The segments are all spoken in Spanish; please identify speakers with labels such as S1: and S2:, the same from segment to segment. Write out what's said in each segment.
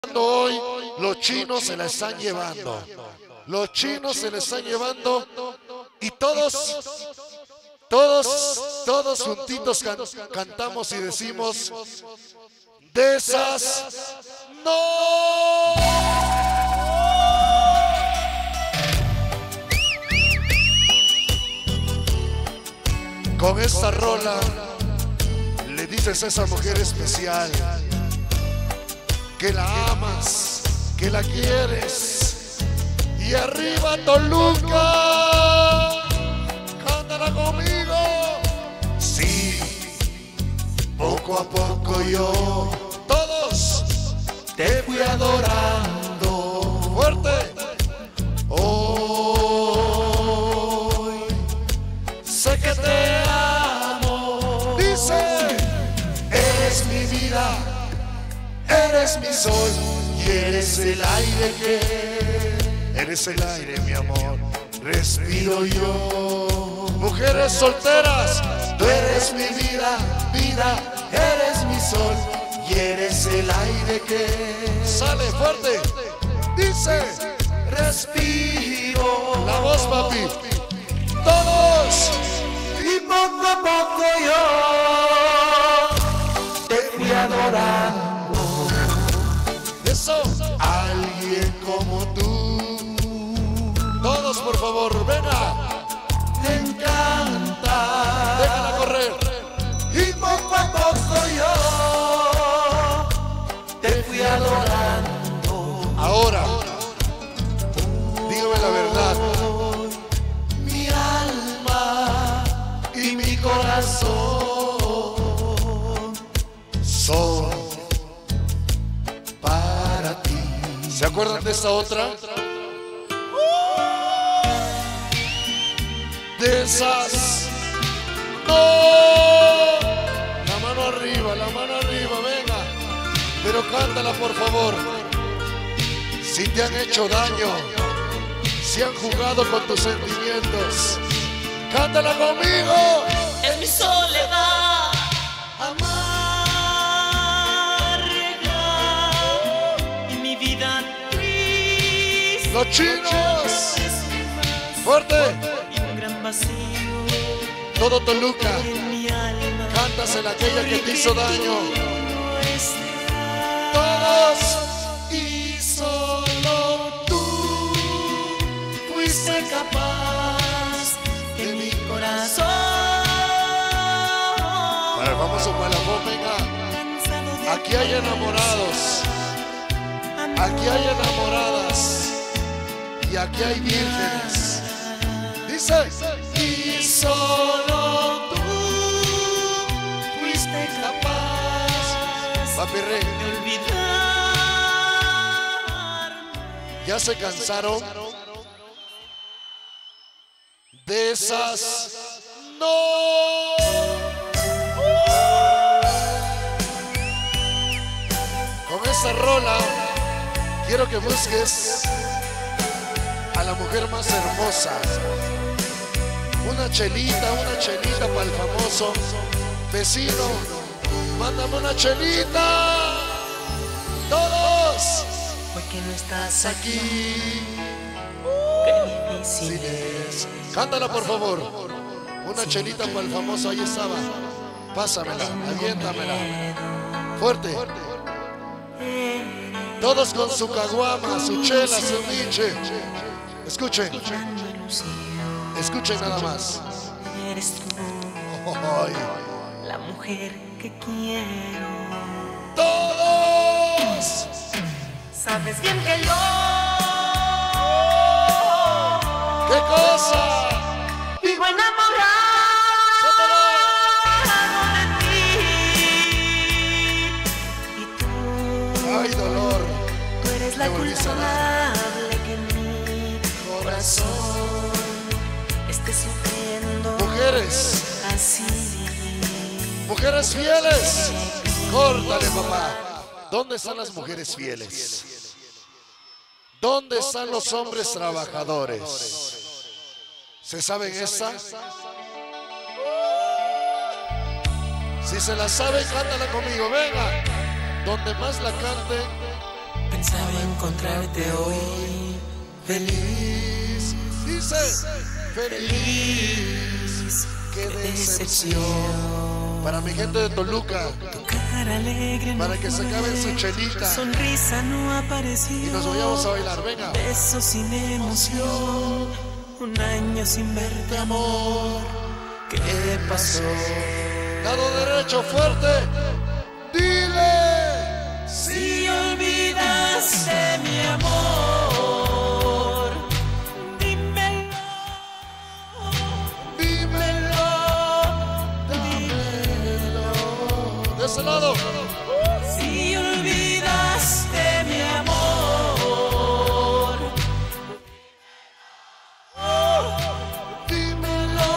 S1: Hoy los chinos se la están llevando. Los chinos se la están llevando y todos juntitos cantamos y decimos: de esas no. Con esta rola le dices a esa mujer especial que la amas, que la quieres. Y arriba Toluca, cántala conmigo. Sí, poco a poco yo, todos te fui adorando. Fuerte. Hoy sé que te amo. Dice: eres mi vida, eres mi sol y eres el aire eres el aire, mi amor, respiro yo. Mujeres solteras, tú eres mi vida, eres mi sol y eres el aire que sale fuerte. Dice: respiro. La voz, papi. Todos. Y poco a poco yo te fui adorando. Eso. Alguien como tú. Todos, por favor, venga. Te encanta. Déjala correr. Y poco a poco yo te fui adorando. Ahora, dígame la verdad. Mi alma y mi corazón son para ti. ¿Se acuerdan de esta otra? De esas no. La mano arriba, venga. Pero cántala, por favor. Si te han hecho daño, si han jugado con tus sentimientos, cántala conmigo.
S2: Es mi soledad amarga y mi vida triste.
S1: Los chinos, fuerte.
S2: Y un gran vacío
S1: Todo Toluca,
S2: en mi alma.
S1: cántasela a aquella que te hizo daño.
S2: No está.
S1: Todos. Y solo tú
S2: Fuiste capaz de mi corazón.
S1: Para el famoso Malafón, venga.
S2: Cansado de
S1: Aquí hay enamorados, aquí hay enamoradas y aquí hay vírgenes. Dice: y solo tú
S2: fuiste capaz
S1: Papi Rey,
S2: de olvidarme.
S1: ¿ya se cansaron de esas no? Con esa rola quiero que busques a la mujer más hermosa. Una chelita para el famoso vecino. Mándame una chelita. Todos.
S2: Hoy que no estás aquí,
S1: Aquí.
S2: qué difícil
S1: es. Cántala, por favor. Una chelita para el famoso, ahí estaba. Pásamela, aviéntamela. Fuerte. Todos con su caguama, su chela, su niche. Escuchen, escuchen nada más.
S2: Eres tú,
S1: Ay.
S2: la mujer que quiero.
S1: Todos.
S2: Sabes bien que yo
S1: ¿Qué cosa?
S2: vivo enamorado de ti. Y tú,
S1: Ay, dolor.
S2: tú eres la
S1: Me volviste a
S2: culpable que mi corazón esté sufriendo
S1: Mujeres,
S2: así.
S1: mujeres fieles. Córtale, papá. ¿Dónde están las mujeres fieles? ¿Dónde están los hombres trabajadores? ¿Se saben esa? Si se la sabe, cántala conmigo, venga. Donde más la cante,
S2: encontrarte hoy feliz.
S1: Dice, feliz. Qué decepción. Para mi gente de Toluca,
S2: Tu cara alegre
S1: para
S2: no
S1: que se acabe su
S2: fue,
S1: chelita
S2: tu sonrisa no apareció,
S1: y nos vayamos a bailar. Venga.
S2: besos sin emoción, un año sin verte, amor. ¿Qué pasó?
S1: Lado derecho, fuerte. Dile.
S2: Si olvidaste mi amor, dímelo,
S1: Dímelo. Dímelo. De ese lado.
S2: si olvidaste mi amor,
S1: Dímelo.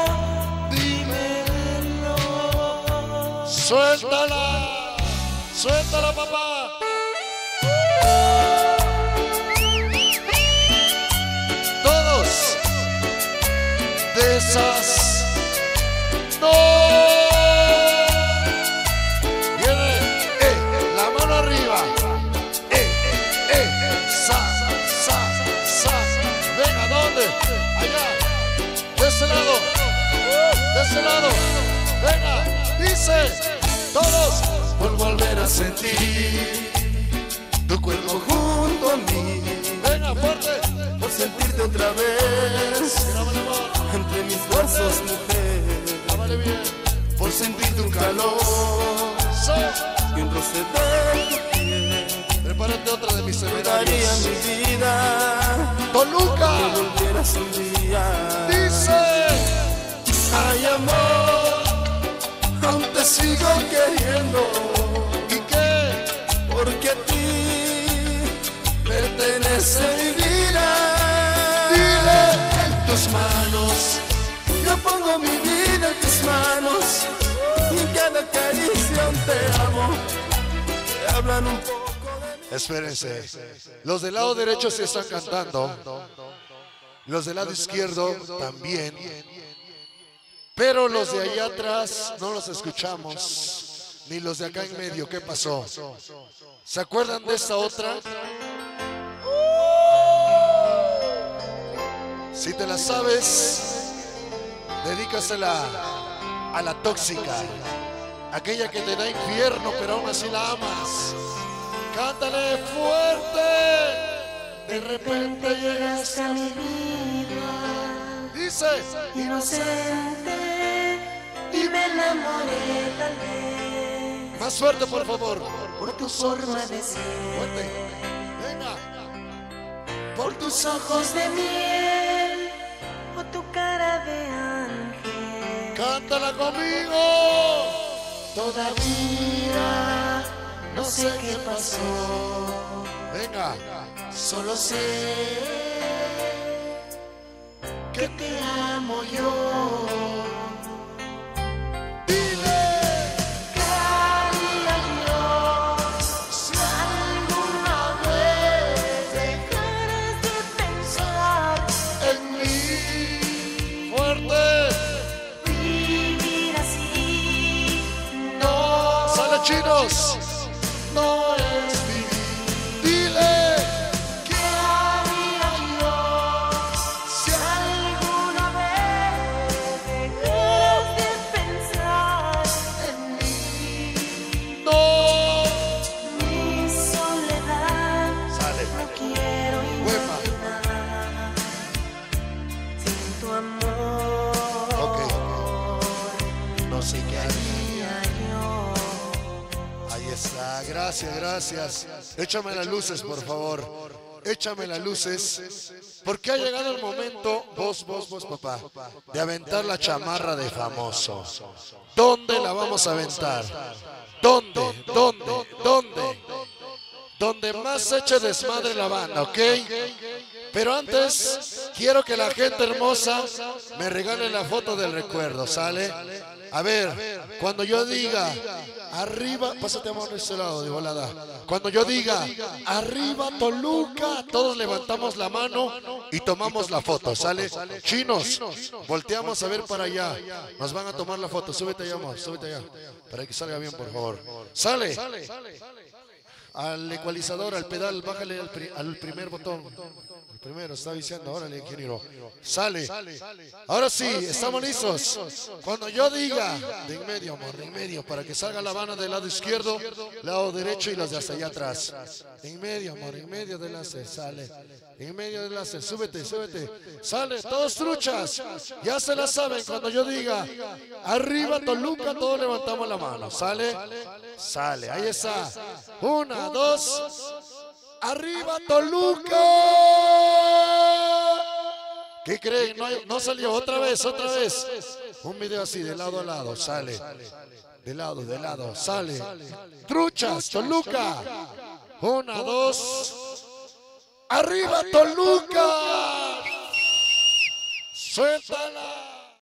S1: Dímelo. Suéltala. Suéltala, papá. Todos de esas. No. Viene, la mano arriba. Sa. Venga, ¿dónde? Allá. De ese lado. De ese lado. Venga, dice. Todos.
S3: Por volver a sentir tu cuerpo junto a mí,
S1: Venga, fuerte.
S3: por sentirte otra vez
S1: Grábale, amor.
S3: entre mis brazos, mujer,
S1: Grábale bien.
S3: por sentir tu calor y un roce de tu piel.
S1: Prepárate otra de mis
S3: Daría
S1: seminarios.
S3: mi vida
S1: Toluca.
S3: que volvieras un día.
S1: Dice.
S3: Ay, amor, aún te sigo queriendo,
S1: ¿Y qué?
S3: porque a ti pertenece mi vida.
S1: Dile.
S3: En tus manos, yo pongo mi vida en tus manos, y en cada caricia un te amo, te hablan un poco de mí.
S1: Espérense. Los del lado derecho se están cantando. Los del lado izquierdo también. Pero los de allá atrás no los escuchamos. Ni los de acá en medio. ¿Qué pasó? ¿Se acuerdan de esta otra? Si te la sabes, dedícasela a la tóxica. Aquella que te da infierno, pero aún así la amas. Cántale fuerte. De repente llegaste a mi vida. Dice.
S2: inocente, y me enamoré tal vez
S1: Más fuerte, por favor.
S2: por tu forma de ser,
S1: Fuerte. Venga.
S2: por tus ojos de miel o tu cara de ángel.
S1: Cántala conmigo.
S2: Todavía no sé qué pasó,
S1: Venga.
S2: solo sé que te amo yo.
S1: Dile.
S2: ¿Qué haría yo si alguna vez dejaras de pensar
S1: En mí. Fuerte.
S2: vivir así?
S1: No. Sale, chinos. No es vivir. Dile.
S2: ¿Qué haría yo si alguna vez dejaras de pensar en mí?
S1: No.
S2: Mi soledad
S1: Sale.
S2: no quiero
S1: Huepa.
S2: imaginar sin tu amor.
S1: Ok. No sé qué haría.
S2: Yo
S1: Ahí está, gracias, gracias. Échame las luces, por favor. Échame las luces. Porque ha llegado el momento, vos, papá, de aventar la chamarra de famoso. ¿Dónde la vamos a aventar? ¿Dónde? Donde más eche desmadre la banda, ¿ok? Pero antes, quiero que la gente hermosa me regale la foto del recuerdo, ¿sale? A ver, cuando yo diga, arriba, pásate amor de este lado de volada. Cuando yo diga, arriba Toluca, todos levantamos la mano y tomamos la foto, ¿sale? Chinos, volteamos a ver para allá. Nos van a tomar la foto, súbete allá, amor, súbete allá. Para que salga bien, por favor. ¿Sale? al ecualizador, al pedal, bájale al primer botón. El primero está diciendo, órale, ingeniero. Sale. Ahora sí, estamos listos. Cuando yo diga, de en medio, amor, de en medio, para que salga la Habana del lado izquierdo, lado derecho y los de hasta allá atrás. En medio, amor, en medio del láser, sale. En medio del láser, súbete, súbete. Sale, todos truchas. Ya se la saben, cuando yo diga, arriba Toluca, todos levantamos la mano. Sale, sale, ahí está. 1, 2, arriba Toluca. ¿Qué creen? No salió, otra vez. Un video así, de lado a lado, sale. De lado, sale. Truchas, Toluca. 1, 2. ¡Arriba Toluca! ¡Suéltala!